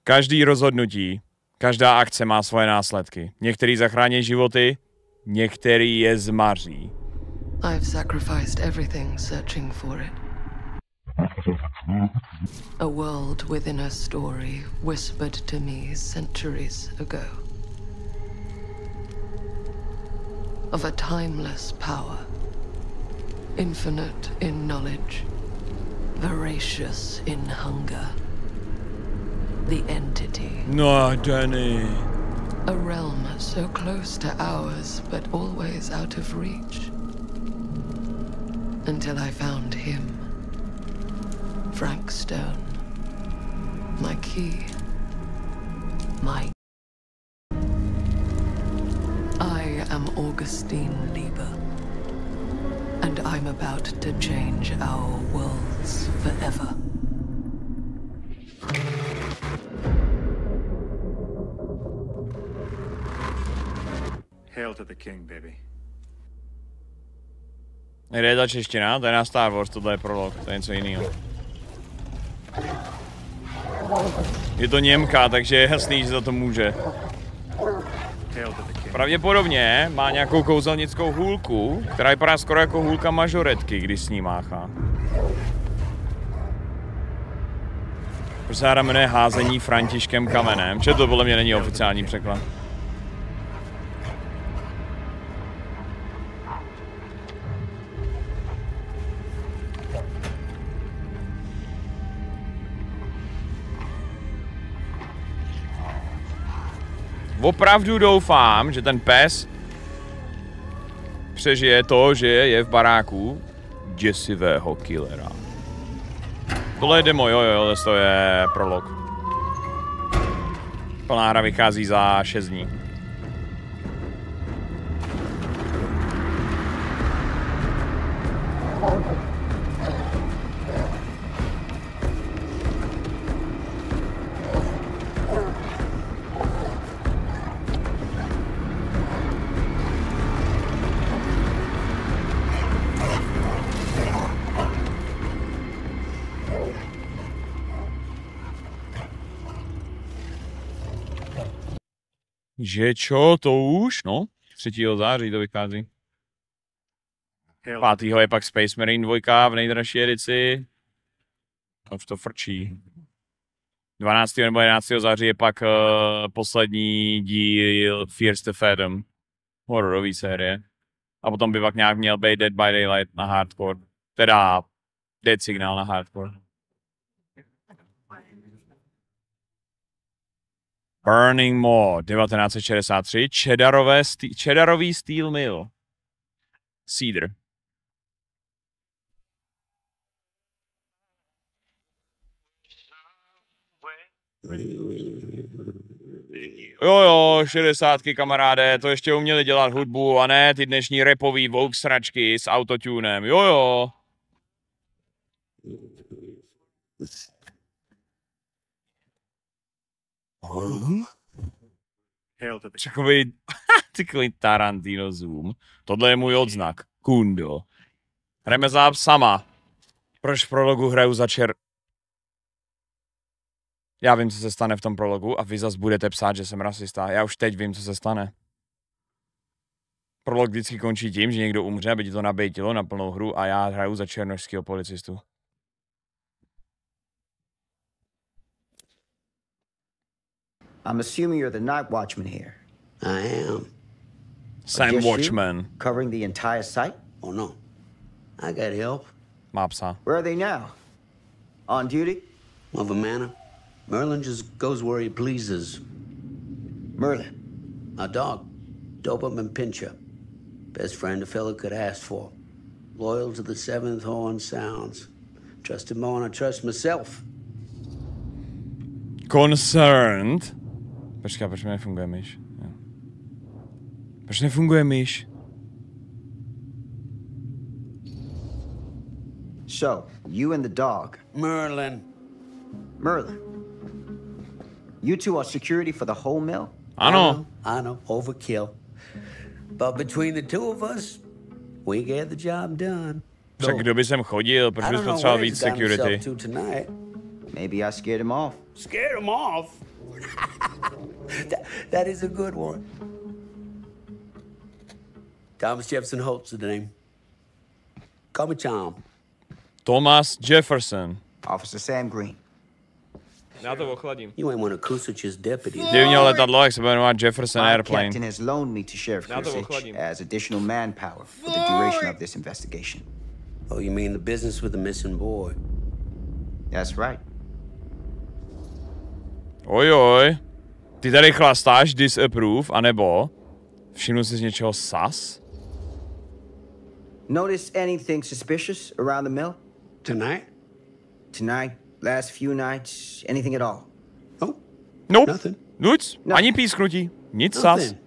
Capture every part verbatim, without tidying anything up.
Každý rozhodnutí, každá akce má svoje následky. Některý zachrání životy, některý je zmaří. I've sacrificed everything searching for it. A world within a story whispered to me centuries ago. Of a timeless power. Infinite in knowledge. Voracious in hunger. The entity. No, Danny. A realm so close to ours, but always out of reach. Until I found him. Frank Stone. My key. My... I am Augustine Lieber. And I'm about to change our worlds forever. Hail to the king, baby. Kde je ta čeština? To je na Star Wars, tohle je prolog, to je něco jiného. Je to Němka, takže je jasný, že za to může. Pravděpodobně má nějakou kouzelnickou hůlku, která vypadá skoro jako hůlka mažoretky, když s ní máchá. Proč se jmenuje házení Františkem kamenem? Če to podle mě není oficiální překlad. Opravdu doufám, že ten pes přežije to, že je v baráku děsivého killera. Tohle je demo, jo, jo, to je prolog. Plná hra vychází za šest dní. Že čo, to už? No, třetího září to vychází. pátého je pak Space Marine dva v nejdražší edici. Už to frčí. dvanáctého nebo jedenáctého září je pak uh, poslední díl Fears the Fathom. Hororový série. A potom by pak nějak měl být Dead by Daylight na hardcore. Teda Dead Signal na hardcore. Burning Maw, devatenáct set šedesát tři, Cheddarové stý, Cheddarový Steel Mill. Cedar. Jo jo, šedesátky kamaráde, to ještě uměli dělat hudbu a ne ty dnešní rapový Vogue sračky s autotunem, jo jo. Takový, takový Tarantino zoom. Tohle je můj odznak. Kundo. Hrajeme za sama. Proč v prologu hraju za čer... Já vím, co se stane v tom prologu a vy zas budete psát, že jsem rasista. Já už teď vím, co se stane. Prolog vždycky končí tím, že někdo umře, aby ti to nabejtilo na plnou hru a já hraju za černošského policistu. I'm assuming you're the night watchman here. I am. Sam Watchman. Covering the entire site? Oh no. I got help. Má psa. Where are they now? On duty? Of a manor. Merlin just goes where he pleases. Merlin? A dog. Doberman Pinscher. Best friend a fella could ask for. Loyal to the seventh horn sounds. Trust him more than I trust myself. Concerned. Počkej, proč mi nefunguje myš? Jo. Proč nefunguje myš? So, you and the dog. Merlin. Merlin. You two are security for the whole mill? Ano. I know, I know, overkill. But between the two of us, we get the job done. Však kdo by sem chodil, proč bys potřeboval víc security? Maybe I scared him off. Scared him off? that, that is a good one. Thomas Jefferson Holt's the name. Call me Tom. Thomas Jefferson. Officer Sam Green. Já to ochladím. You ain't one of Kusich's deputies. Kdyby měl letadlo, jak se bude jmenovat Jefferson My Airplane. captain has loaned me to Sheriff Já to Kusich ochladím. as additional manpower for the duration of this investigation. Oh, you mean the business with the missing boy? That's right. Ojoj. Ty tady chlastáš disapprove, anebo všimnu si z něčeho sas? Notice anything suspicious around the mill? Tonight? Tonight? Last few nights? Anything at all? Oh, Nope. nothing. Nic. No. Ani písknutí. Nic sas. Nothing.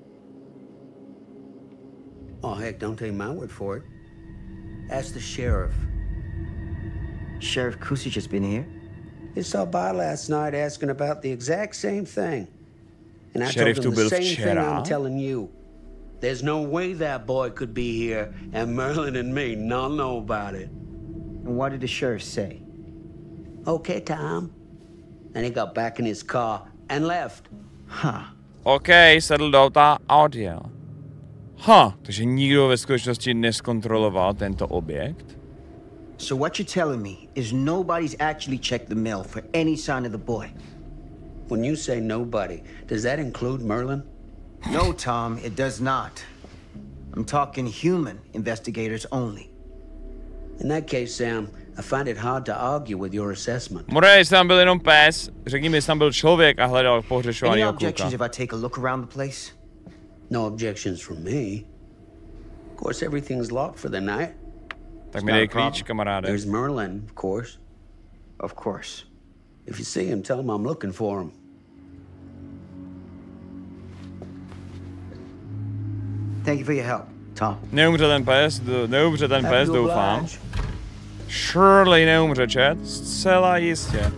Oh, heck, don't take my word for it. Ask the sheriff. Sheriff Kusich has been here? He saw by last night asking about the exact same thing. And I Sheriff told tu him the byl same thing včera? I'm telling you. There's no way that boy could be here and Merlin and me not know about it. And what did the sheriff say? Okay, Tom. And he got back in his car and left. Huh. OK, sedl do auta a odjel. Ha, takže nikdo ve skutečnosti neskontroloval tento objekt? So what you're telling me is nobody's actually checked the mill for any sign of the boy? When you say nobody, does that include Merlin? No, Tom, it does not. I'm talking human investigators only. In that case, Sam, I find it hard to argue with your assessment. More, jestli tam byl jenom pes, řekni mi, jestli tam byl člověk a hledal Any pohřešovaného objections kluka. if I take a look around the place? No objections from me. Of course, everything's locked for the night. Tak mi dej klíč, kamaráde. There's Merlin, of course. Of course. If you see him, tell him I'm looking for him. Thank you for your help, Tom. Neumře ten pes, d- neumře ten Have pes, you doufám. obliged? Surely neumře, chat. Zcela jistě.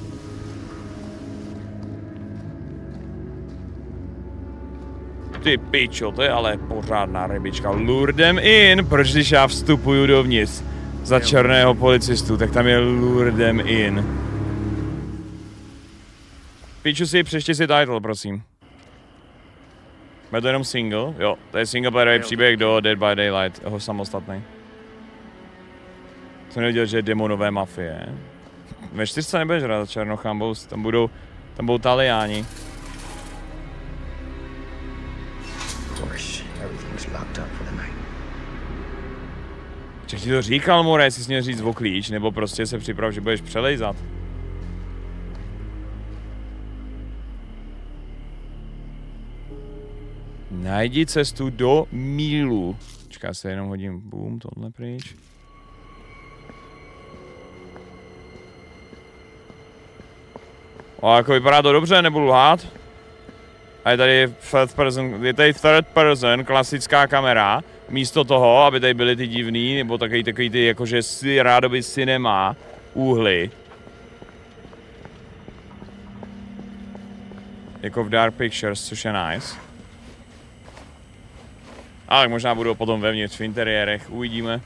Ty pičo, to je ale pořádná rybička. Lure them in, proč když já vstupuju dovnitř za černého policistu, tak tam je lure them in. Piču si, přečti si title, prosím. Bude to jenom single? Jo, to je single playerový příběh do Dead by Daylight, jeho samostatný. Jsem nevěděl, že je demonové mafie. Ve čtyřce nebudeš hrát za Černochám, tam budou, tam budou Taliáni. Of course, everything's locked up for the night. Čech ti to říkal, more, jestli jsi měl říct o klíč, nebo prostě se připrav, že budeš přelejzat. Najdi cestu do mílu. Čeká se, jenom hodím, boom, tohle pryč. O, jako vypadá to dobře, nebudu lhát. A je tady third person, je tady third person, klasická kamera. Místo toho, aby tady byly ty divný, nebo takový, takový ty, jakože si rádoby cinema úhly. Jako v Dark Pictures, což je nice. Ale možná budou potom vevnitř v interiérech, uvidíme.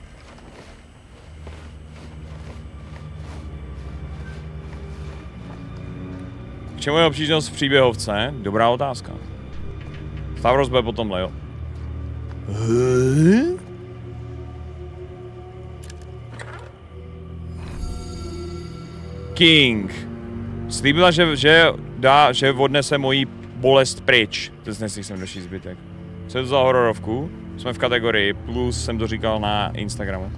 K čemu je obtížnost v příběhovce? Dobrá otázka. Stavros bude potomhle, jo. King. Slíbila, že, že, dá, že odnese moji bolest pryč. Teď nesli jsem další zbytek. Co je to za hororovku? Jsme v kategorii, plus jsem to říkal na Instagramu.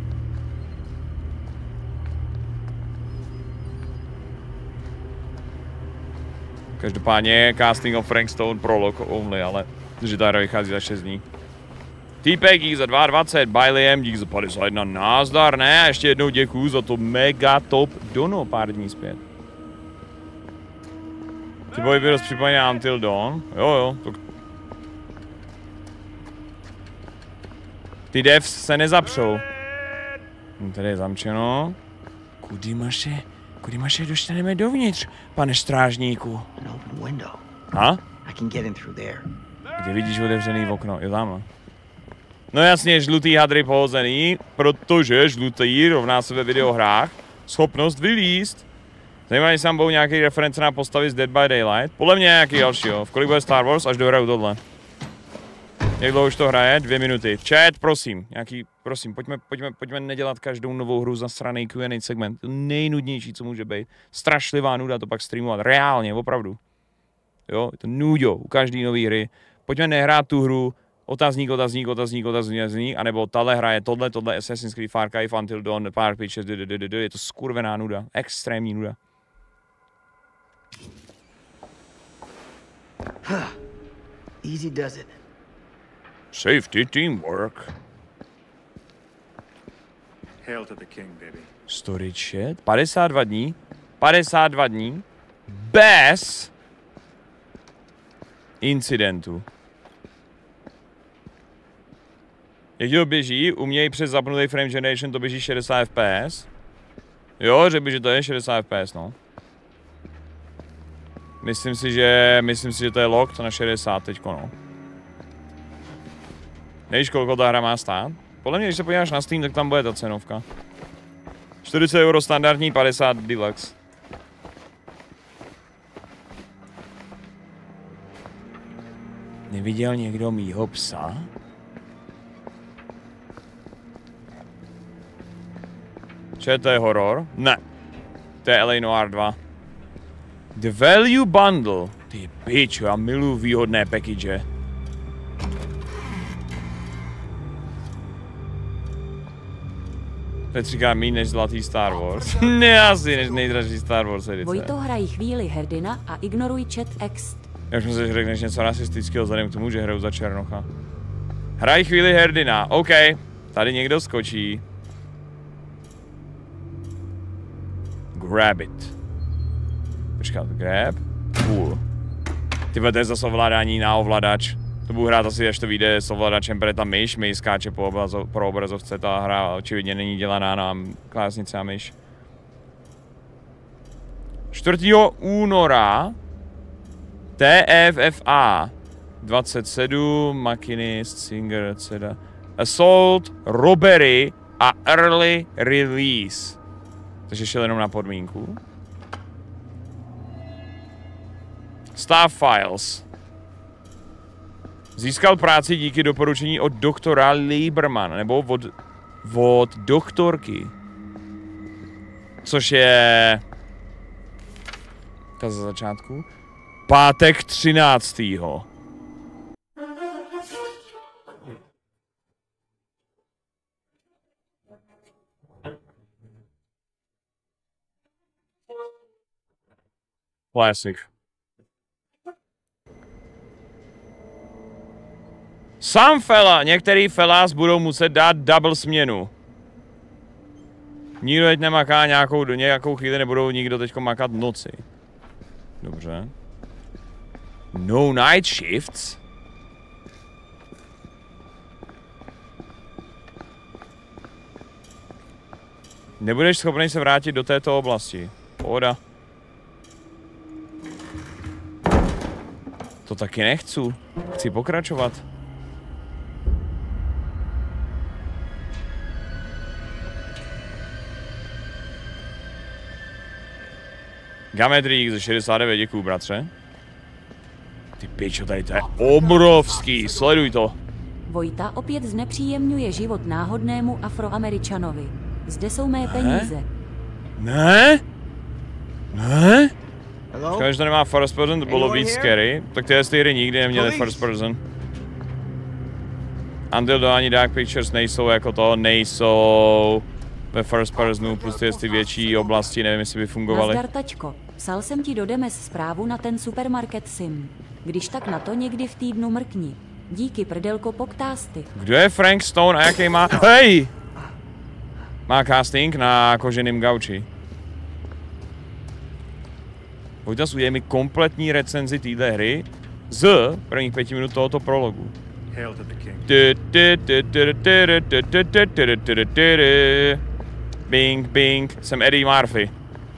Každopádně casting of Frank Stone prolog only, ale že ta hra vychází za šest dní. Týpek dík za dvacet dva, Baileyem dík za padesát jedna, názdar, ne, a ještě jednou děkuju za to mega top dono pár dní zpět. Ty boj byl připojený Until Dawn, jo jo, to... Ty devs se nezapřou. Tady je zamčeno. Kudy maše, kudy maše dostaneme dovnitř, pane strážníku. An open window. Ha? I can get in through there. Kde vidíš otevřený okno? Jo, tam. No jasně, žlutý hadry pohozený, protože žlutý rovná se ve videohrách schopnost vylíst. Zajímavé, jestli tam budou nějaký reference na postavy z Dead by Daylight. Podle mě nějaký dalšího. V kolik bude Star Wars, až dohraju tohle. Jak dlouho už to hraje? Dvě minuty. Chat, prosím. Nějaký, prosím, pojďme, pojďme, pojďme nedělat každou novou hru za straný Q and A segment. To nejnudnější, co může být. Strašlivá nuda to pak streamovat. Reálně, opravdu. Jo, je to nudo u každý nový hry. Pojďme nehrát tu hru. Otazník, otazník, otazník, otazník, otazník, anebo tahle hraje tohle, tohle, Assassin's Creed, Far Cry, Until Dawn, Park Pictures, je to skurvená nuda. Extrémní nuda. Easy does it. Safety teamwork. Hail to the king, baby. Storage shed. padesát dva dní. padesát dva dní. Bez incidentu. Jak to běží, u mě i přes zapnutý frame generation to běží šedesát F P S. Jo, řekl bych, že to je šedesát F P S, no. Myslím si, že, myslím si, že to je locked na šedesát teďko, no. Nevíš, koliko ta hra má stát? Podle mě, když se podíváš na Steam, tak tam bude ta cenovka. čtyřicet euro standardní, padesát deluxe. Neviděl někdo mýho psa? Če, to je horor? Ne. To je L A Noir dva. The Value Bundle. Ty pičo, já miluji výhodné package. To je třikrát méně než zlatý Star Wars. Ne asi než nejdražší Star Wars edice. Vojto, hrají chvíli hrdina a ignoruj chat ext. Já už myslím, že řekneš něco rasistického vzhledem k tomu, že hraju za Černocha. Hraj chvíli hrdina, OK. Tady někdo skočí. Grab it. Počkat, grab. Cool. Tyhle, to je zase ovládání na ovladač. To budu hrát asi, až to vyjde s ovladačem, protože ta myš mi skáče po obrazo, pro obrazovce. Ta hra očividně není dělaná na klávesnici a myš. čtvrtého února T F F A dvacet sedm, Machinist, Singer, et cetera. Assault, Robbery a Early Release. Takže šel jenom na podmínku. Staff Files. Získal práci díky doporučení od doktora Lieberman, nebo od, od doktorky. Což je... Ta za začátku. Pátek třináctého Classic. Sám fela, některý felás budou muset dát double směnu. Nikdo teď nemaká nějakou, nějakou chvíli, nebudou nikdo teďko makat v noci. Dobře. No night shifts? Nebudeš schopný se vrátit do této oblasti. Pohoda. To taky nechci. Chci pokračovat. Gametrik ze šedesát devět, děkuju, bratře. Ty pičo, tady to je obrovský, sleduj to. Vojta opět znepříjemňuje život náhodnému Afroameričanovi. Zde jsou mé peníze. Ne? Ne? Škoda, že to nemá first person, to bylo víc scary. Tak tyhle ty hry nikdy neměly first person. Until Dawn ani Dark Pictures nejsou jako to, nejsou ve first personu, plus ty, ty větší oblasti, nevím, jestli by fungovaly. Nazdar, tačko. Psal jsem ti do Demes zprávu na ten supermarket sim. Když tak na to někdy v týdnu mrkni. Díky, prdelko, poktásty. Kdo je Frank Stone a jaký má... Hej! Má casting na koženým gauči. Pojďte udělat mi kompletní recenzi téhle hry z prvních pěti minut tohoto prologu. Bing, bing, jsem Eddie Murphy.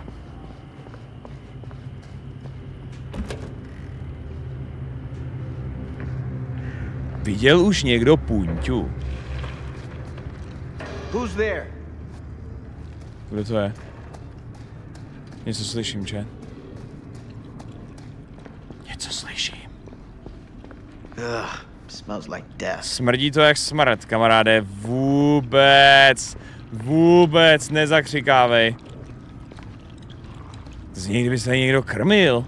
Viděl už někdo punťu? Who's there? Kdo to je? Něco slyším, že? Něco slyším. Ugh, smells like death. Smrdí to jak smrt, kamaráde. Vůbec, vůbec nezakřikávej. Zní, kdyby se někdo krmil.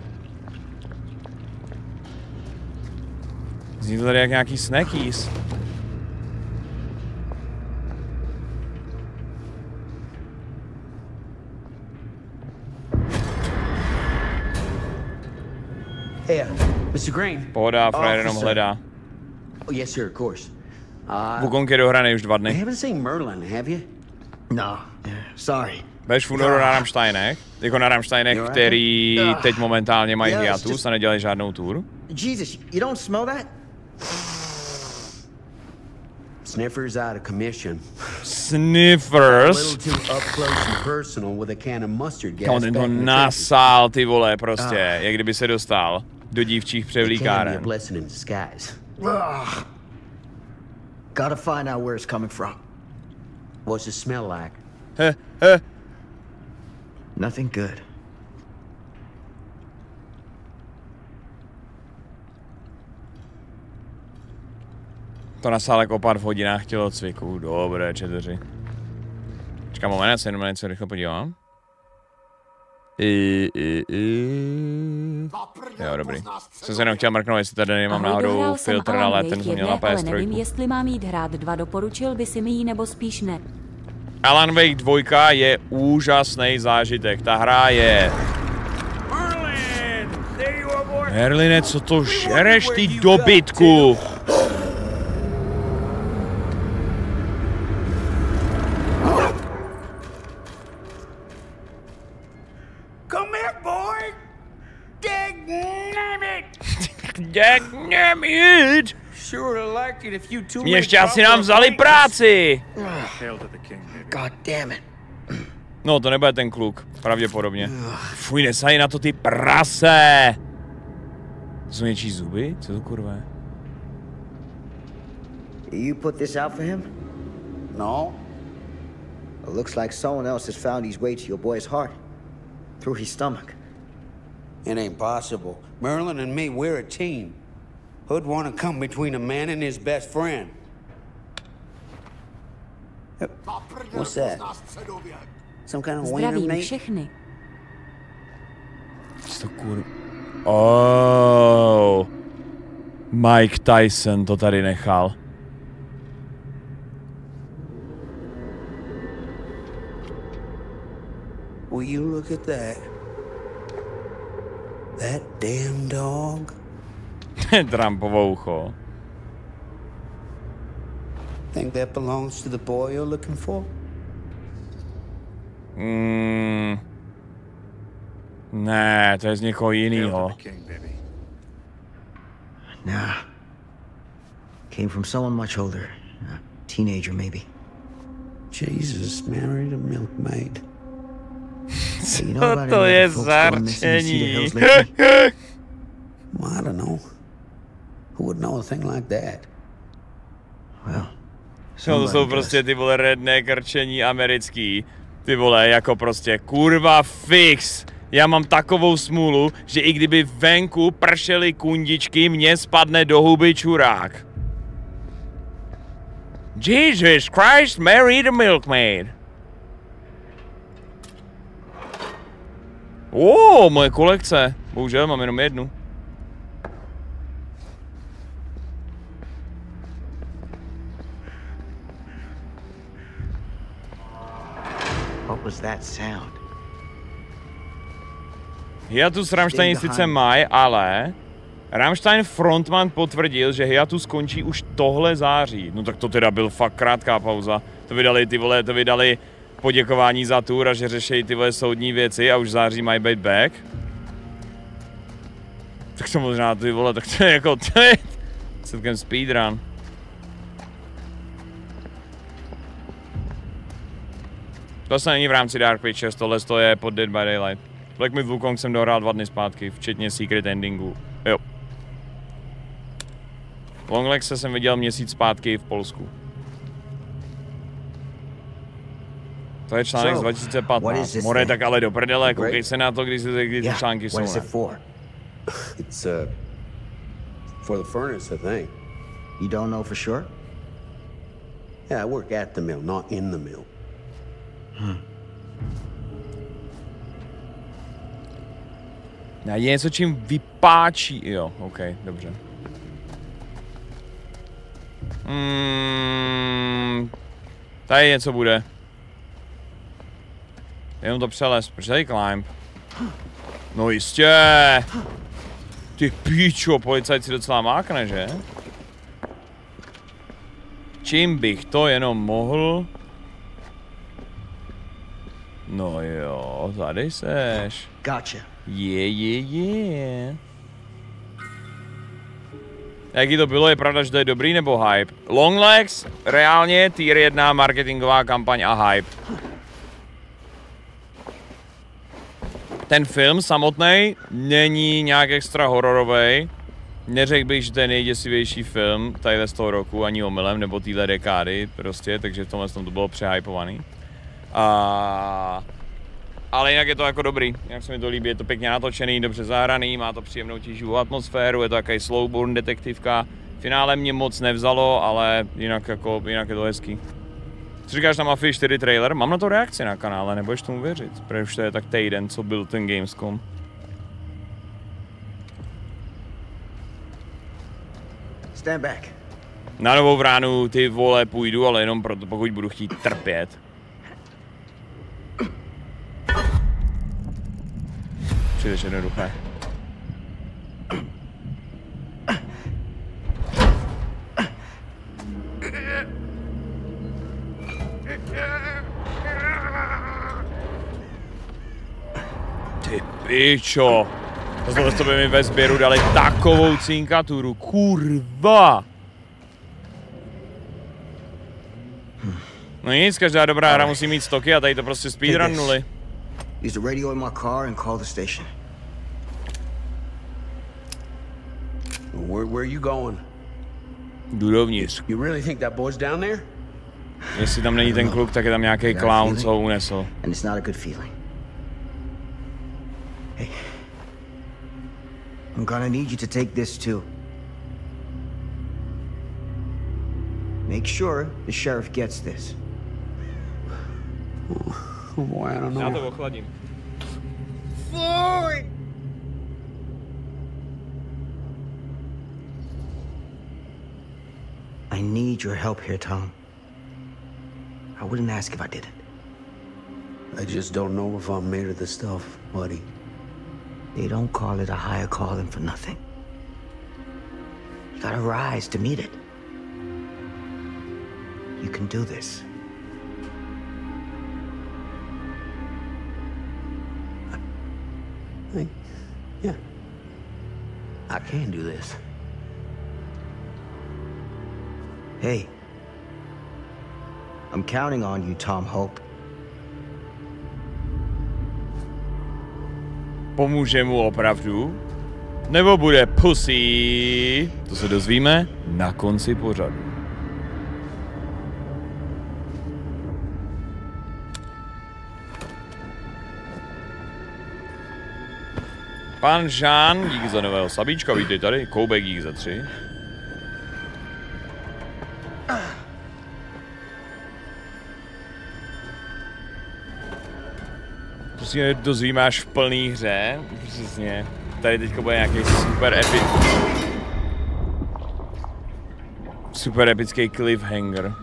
Zní to tady jak nějaký snackies. Hey, uh, Mister Green. Pohoda, frajer jenom Officer. hledá. Oh, yes, sir, of course. Uh, Wukong je dohraný už dva you dny. haven't seen Merlin, have you? No, yeah, sorry. Budeš v únoru na Rammsteinech, jako na Rammsteinech, You're right. který Ugh. teď momentálně mají Yes, hiatus just- a nedělají žádnou tour. Jesus, you don't smell that? Sniffer's out of commission. A Sniffers. little too up close and personal with a can of mustard gas. Kámo, ten to back in the nasál, ty vole, prostě, jak kdyby se dostal do dívčích trenches. It can be a převlíkáren. blessing in disguise. Ugh. Gotta find out where it's coming from. What's it smell like? He, he. Nothing good. To nasál jako pár v hodinách tělocviku, dobré četeři. Počkám moment, já se jenom na něco rychle podívám. I, i, i. Jo, dobrý. Jsem se jenom chtěl mrknout, jestli tady nemám Ahoj, náhodou dohrál jsem filtr, Alan ale Wake ten jsem měl jedné, na ale P S tři. nevím, jestli mám jít hrát dva. Doporučil by si mi ji, nebo spíš ne. Alan Wake dva je úžasný zážitek. Ta hra je... Merline, co to žereš, ty dobytku? Come here, boy! Dagnammit! Dagnammit! Sure like it if you two Mě ještě asi nám vzali práci! Hail to the king, baby. God damn it. No, to nebude ten kluk, pravděpodobně. Fuj, nesají na to ty prase! To jsou něčí zuby? Co to kurva je? You put this out for him? No. It looks like someone else has found his way to your boy's heart. Through his stomach. It ain't possible. Merlin and me, we're a team. Who'd want to come between a man and his best friend? What's that? Some kind of wiener Zdravím mate? všechny. Co to kurva? Oh. Mike Tyson to tady nechal. Will you look at that? That damn dog? Trumpovo ucho. Think that belongs to the boy you're looking for? Mm. Ne, to je z někoho Hail jinýho. to the king, baby. Nah. Came from someone much older. A teenager, maybe. Jesus married a milkmaid. Hey, you know Co about to any je other folks going missing in Cedar zarčení? Hills lately? Well, I don't know. Who would know a thing like that? Well, No, to jsou somebody prostě does. ty vole redné krčení americký. Ty vole, jako prostě kurva fix. Já mám takovou smůlu, že i kdyby venku pršely kundičky, mně spadne do huby čurák. Jesus Christ, Mary the milkmaid. O, moje kolekce. Bohužel, mám jenom jednu. What was that sound? Hiatus Rammstein sice mají, ale Rammstein frontman potvrdil, že hiatus končí už tohle září. No tak to teda byl fakt krátká pauza. To vydali ty vole, to vydali poděkování za tour a že řešejí ty vole soudní věci a už v září mají být back. Tak to možná ty vole, tak to je jako, to je celkem speedrun. To se není v rámci Dark Pictures, tohle je pod Dead by Daylight. Black Myth Wukong jsem dohrál dva dny zpátky, včetně Secret Endingu. Jo. Longlegs jsem viděl měsíc zpátky v Polsku. To je článek z dva tisíce patnáct. More, tak ale do prdele, koukej se na to, když, kdy ty články jsou. It's uh, for the furnace, I think. You don't know for sure? Yeah, I work at the mill, not in the mill. Hmm. Je něco, čím vypáčí. Jo, OK, dobře. Hmm, tady něco bude. Jenom to přelez, proč tady climb? No jistě! Ty píčo, policajt si docela mákne, že? Čím bych to jenom mohl? No jo, tady seš. Gotcha. Je, je, je. Jaký to bylo, je pravda, že to je dobrý nebo hype? Longlegs, reálně tier jedna marketingová kampaň a hype. Ten film samotný není nějak extra hororový. Neřekl bych, že to je nejděsivější film tady z toho roku, ani omylem, nebo téhle dekády prostě, takže v tomhle tom to bylo přehypovaný. A... Ale jinak je to jako dobrý, jinak se mi to líbí, je to pěkně natočený, dobře zahraný, má to příjemnou tíživou atmosféru, je to takový slow burn detektivka. V finále mě moc nevzalo, ale jinak, jako, jinak je to hezký. Co říkáš na Mafii čtyři trailer? Mám na to reakci na kanále, nebudeš tomu věřit, protože už to je tak týden, co byl ten Gamescom. Stand back. Na Novou vránu ty vole půjdu, ale jenom proto, pokud budu chtít trpět. Příliš jednoduché. Ty pičo. Tohle to by mi ve sběru dali takovou cinkaturu, kurva. No nic, každá dobrá hra musí mít stoky a tady to prostě speedrunnuli. Use the radio in my car and call the station. Where, where are you going? Jdu dovnitř. You really think that boy's down there? Jestli tam není ten kluk, tak je tam nějaký clown, co ho unesl. And it's not a good feeling. Hey. I'm gonna need you to take this too. Make sure the sheriff gets this. Oh boy, I don't know. Já to ochladím. Fuck! I need your help here, Tom. I wouldn't ask if I didn't. I just don't know if I'm made of this stuff, buddy. They don't call it a higher calling for nothing. You gotta rise to meet it. You can do this. I, yeah. I can do this. Hey. I'm counting on you, Tom Hope. Pomůže mu opravdu? Nebo bude pussy? To se dozvíme na konci pořadu. Pan Jean, díky za nového sabíčka, vítej tady, Koubek díky za tři. To si dozvíme až v plný hře, přesně. Tady teďko bude nějaký super epic... Super epický cliffhanger.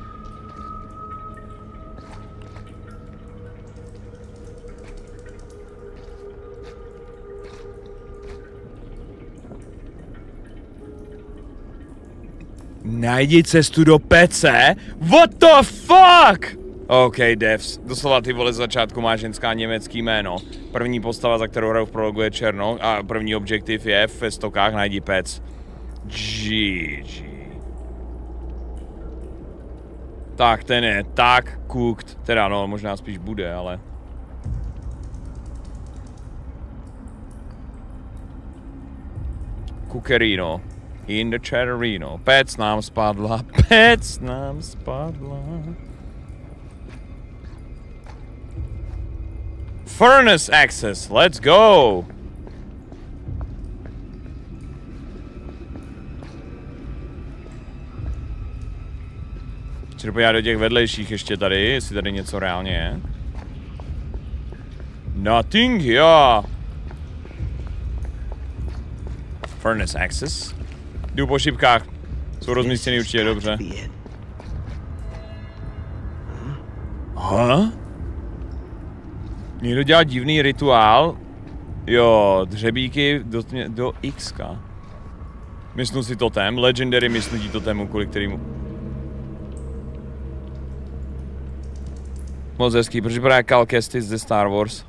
Najdi cestu do pece? What the fuck? OK, devs. Doslova ty vole z začátku má ženská německý jméno. První postava, za kterou hraju v prologu, je černou a první objektiv je ve stokách najdi pec. G G. Tak ten je tak cooked. Teda no, možná spíš bude, ale... Cookerino. In the Cherrino. Pec nám spadla. Pec nám spadla. Furnace access, let's go! Chci podívat do těch vedlejších ještě tady, jestli tady něco reálně je. Nothing here. Furnace access. Jdu po šipkách. Jsou rozmístěny určitě dobře. Aha? Někdo dělá divný rituál. Jo, dřebíky do, do X-ka. Mysnu si totem. Legendary mysnutí totemu, kvůli kterýmu... Moc hezký, proč právě Cal Kestis ze Star Wars?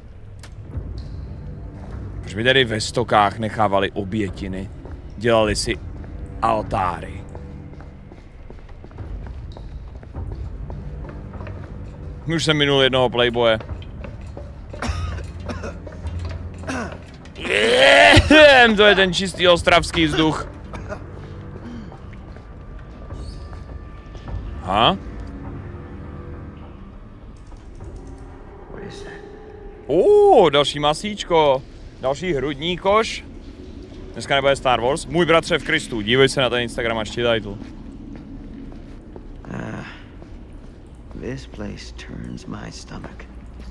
Proč by tady ve stokách nechávali obětiny? Dělali si altáry. Už jsem minul jednoho playboye. Yeah, to je ten čistý ostravský vzduch. Ha? Uh, další masíčko. Další hrudní koš. Dneska nebude Star Wars. Můj bratře v Kristu. Dívej se na ten Instagram a čtítaj tu. Ah, this place turns my stomach.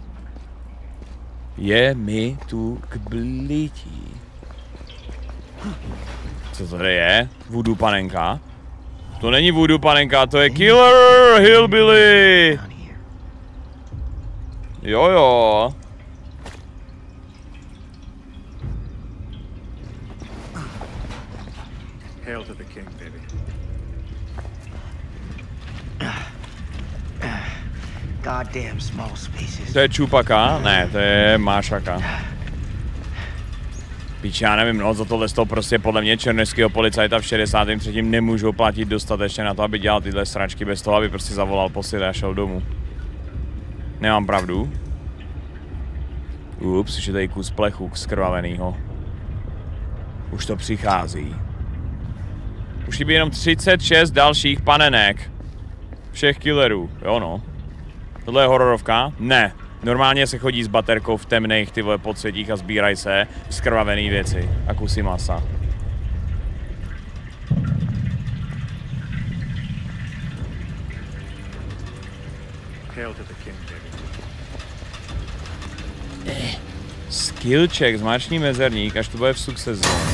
Je mi tu k blití. Co to tady je? Voodoo panenka? To není voodoo panenka, to je Killer Hillbilly! Jo jo. Hail to the king, baby. Goddamn small spaces. To je Čupaka? Ne, to je Mášaka. Píč, já nevím, no, za tohle toho prostě podle mě černošského policajta v šedesátém třetím nemůžou platit dostatečně na to, aby dělal tyhle sračky bez toho, aby prostě zavolal posily a šel domů. Nemám pravdu. Ups, už je tady kus plechu skrvavenýho. Už to přichází. Už chybí jenom třicet šest dalších panenek. Všech killerů, jo no. Tohle je hororovka? Ne. Normálně se chodí s baterkou v temných ty vole podsvětích a sbírají se skrvavený věci a kusy masa. Hail to the king, baby. Eh. Skill check, zmáčkni mezerník, až to bude v success zóně.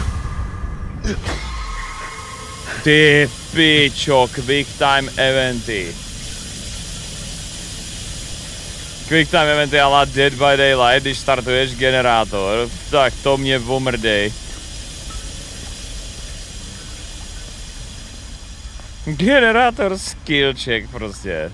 Ty pičo, quick time eventy. Quick time eventy a la Dead by Daylight, když startuješ generátor, tak to mě omrdej. Generátor skill check prostě.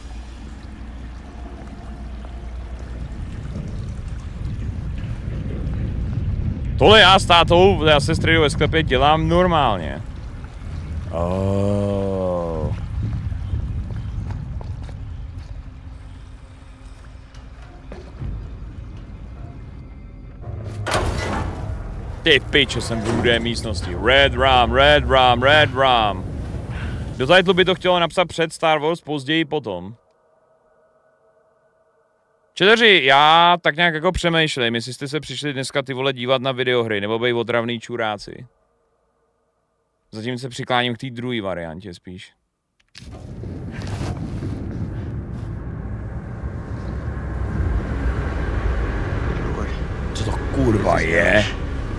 Tohle já s tátou, já se středu ve sklepě dělám normálně. Oh. Ty piče, jsem v rudé místnosti. Red Rum, Red Rum, Red Rum. Do titlu by to chtělo napsat před Star Wars, později potom. Četeři, já tak nějak jako přemýšlím, jestli jste se přišli dneska ty vole dívat na videohry, nebo bej otravný čuráci. Zatím se přikláním k té druhé variantě spíš. Co to kurva je?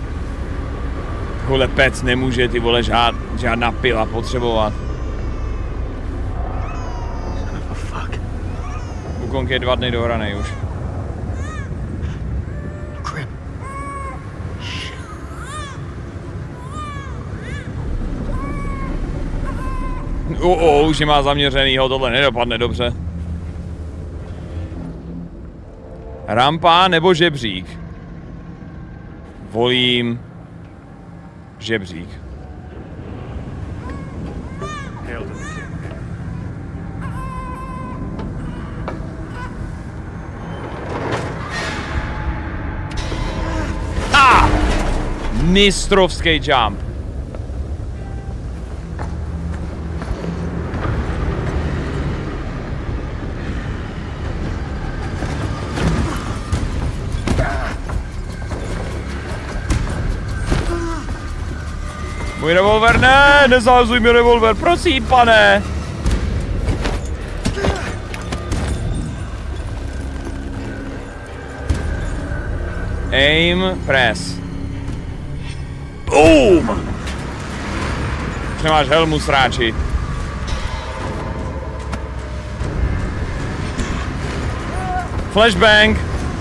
Tohle pec nemůže ty vole žád, žádná pila potřebovat. Wukong je dva dny dohranej už. Oh, oh, už je má zaměřenýho, tohle nedopadne dobře. Rampa nebo žebřík? Volím žebřík. Ah! Mistrovský jump. Můj revolver, ne, nezahazuj mi revolver, prosím, pane. Aim, press. Boom! Už nemáš helmu, sráči. Flashbang.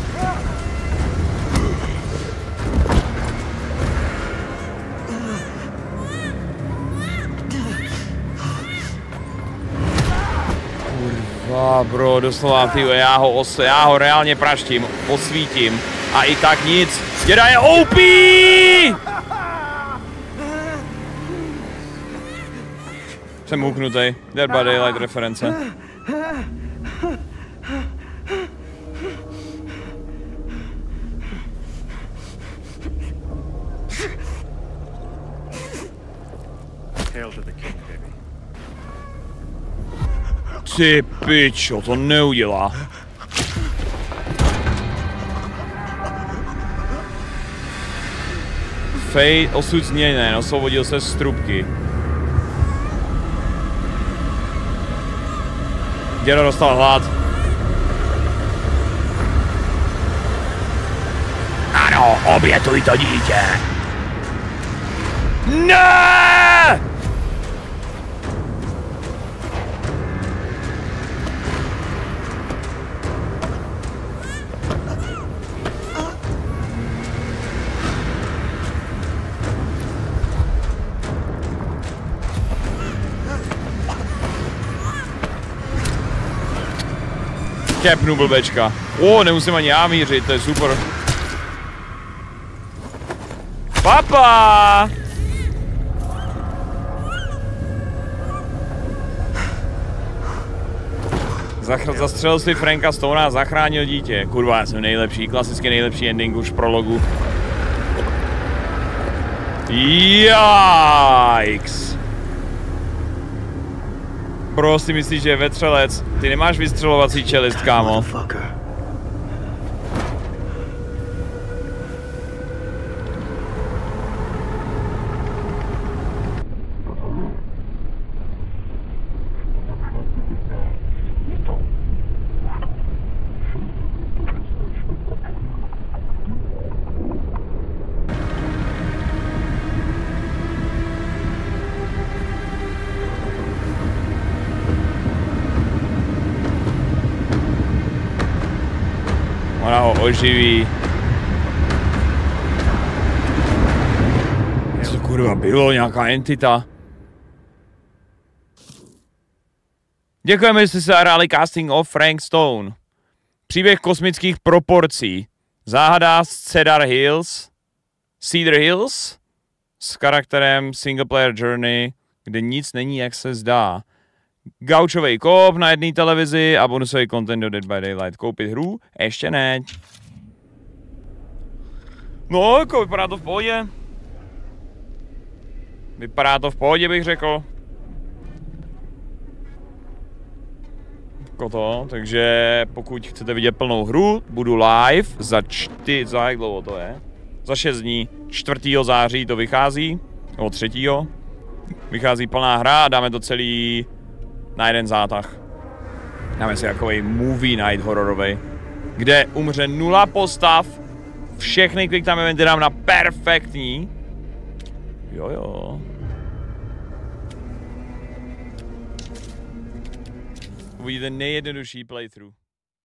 Kurva, bro, doslova, tyjo, já ho, os, já ho reálně praštím, osvítím. A i tak nic. Děda je O P! Jsem huknutej. Dead by Daylight reference. Hail to the king, baby. Ty pičo, to neudělá. Fate, osud změněn, osvobodil se z trubky. Děda dostal hlad. Ano, obětuj to dítě. Ne! Kepnu blbečka. O, nemusím ani já mířit, to je super. Papa! Zachr- zastřelil si Franka Stonea a zachránil dítě. Kurva, já jsem nejlepší, klasicky nejlepší ending už v prologu. Yikes. Bro, si myslíš, že je vetřelec? Ty nemáš vystřelovací čelist, kámo. Ona ho oživí. Co to kurva bylo? Nějaká entita? Děkujeme, že jste se hráli casting of Frank Stone. Příběh kosmických proporcí. Záhada z Cedar Hills. Cedar Hills? S charakterem Single Player Journey, kde nic není, jak se zdá. Gaučovej koop na jedné televizi a bonusový content do Dead by Daylight. Koupit hru? Ještě ne. No, jako vypadá to v pohodě. Vypadá to v pohodě, bych řekl. Jako to, takže pokud chcete vidět plnou hru, budu live za čty, za jak dlouho to je? Za šest dní. čtvrtého září to vychází, nebo třetího Vychází plná hra a dáme to celý na jeden zátah. Dáme si takový movie night hororovej, kde umře nula postav, všechny quick time eventy dám na perfektní. Jojo. Uvidíte nejjednodušší playthrough.